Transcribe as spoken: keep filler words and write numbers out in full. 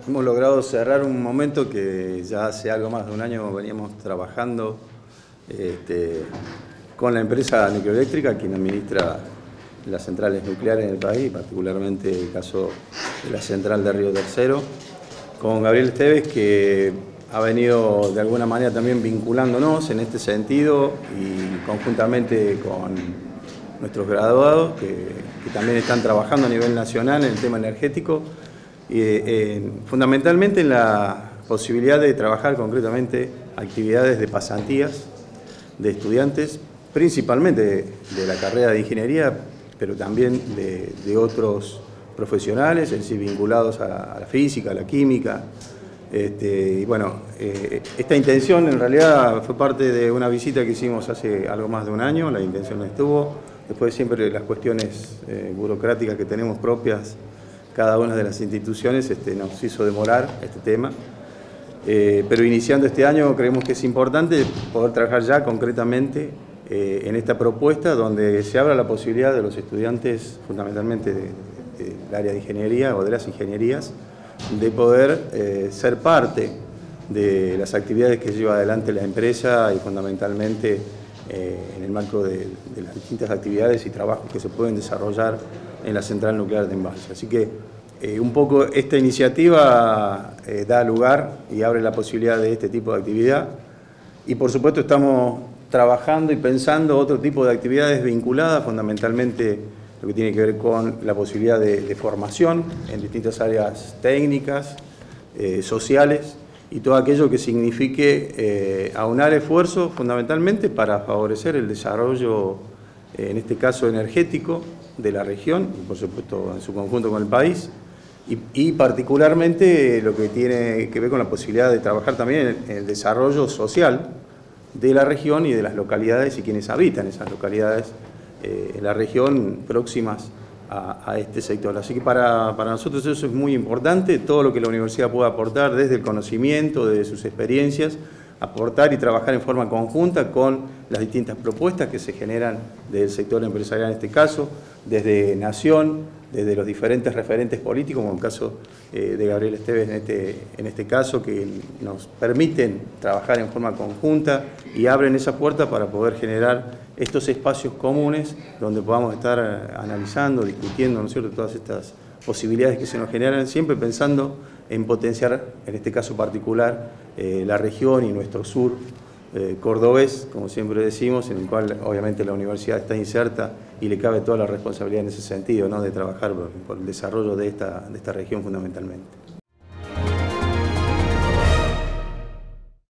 Hemos logrado cerrar un momento que ya hace algo más de un año veníamos trabajando este, con la empresa nucleoeléctrica, quien administra las centrales nucleares en el país, particularmente el caso de la central de Río Tercero, con Gabriel Esteves, que ha venido de alguna manera también vinculándonos en este sentido y conjuntamente con nuestros graduados que, que también están trabajando a nivel nacional en el tema energético. Y, eh, fundamentalmente en la posibilidad de trabajar concretamente actividades de pasantías de estudiantes, principalmente de, de la carrera de ingeniería, pero también de, de otros profesionales, es decir, vinculados a la, a la física, a la química. Este, y bueno, eh, esta intención en realidad fue parte de una visita que hicimos hace algo más de un año, la intención estuvo, después siempre las cuestiones eh, burocráticas que tenemos propias cada una de las instituciones este, nos hizo demorar este tema, eh, pero iniciando este año creemos que es importante poder trabajar ya concretamente eh, en esta propuesta donde se abra la posibilidad de los estudiantes, fundamentalmente de, de, del área de ingeniería o de las ingenierías, de poder eh, ser parte de las actividades que lleva adelante la empresa y fundamentalmente eh, en el marco de, de las distintas actividades y trabajos que se pueden desarrollar en la central nuclear de Embalse. Así que eh, un poco esta iniciativa eh, da lugar y abre la posibilidad de este tipo de actividad y por supuesto estamos trabajando y pensando otro tipo de actividades vinculadas fundamentalmente lo que tiene que ver con la posibilidad de, de formación en distintas áreas técnicas, eh, sociales y todo aquello que signifique eh, aunar esfuerzos fundamentalmente para favorecer el desarrollo, eh, en este caso energético, de la región y por supuesto en su conjunto con el país y, y particularmente lo que tiene que ver con la posibilidad de trabajar también en el desarrollo social de la región y de las localidades y quienes habitan esas localidades eh, en la región próximas a, a este sector. Así que para, para nosotros eso es muy importante, todo lo que la universidad pueda aportar desde el conocimiento, desde sus experiencias, aportar y trabajar en forma conjunta con las distintas propuestas que se generan del sector empresarial en este caso, desde Nación, desde los diferentes referentes políticos, como el caso eh, de Gabriel Esteves en este, en este caso, que nos permiten trabajar en forma conjunta y abren esa puerta para poder generar estos espacios comunes donde podamos estar analizando, discutiendo, ¿no es cierto?, todas estas posibilidades que se nos generan, siempre pensando en potenciar, en este caso particular, eh, la región y nuestro sur eh, cordobés, como siempre decimos, en el cual obviamente la universidad está inserta y le cabe toda la responsabilidad en ese sentido, ¿no?, de trabajar por, por el desarrollo de esta, de esta región fundamentalmente.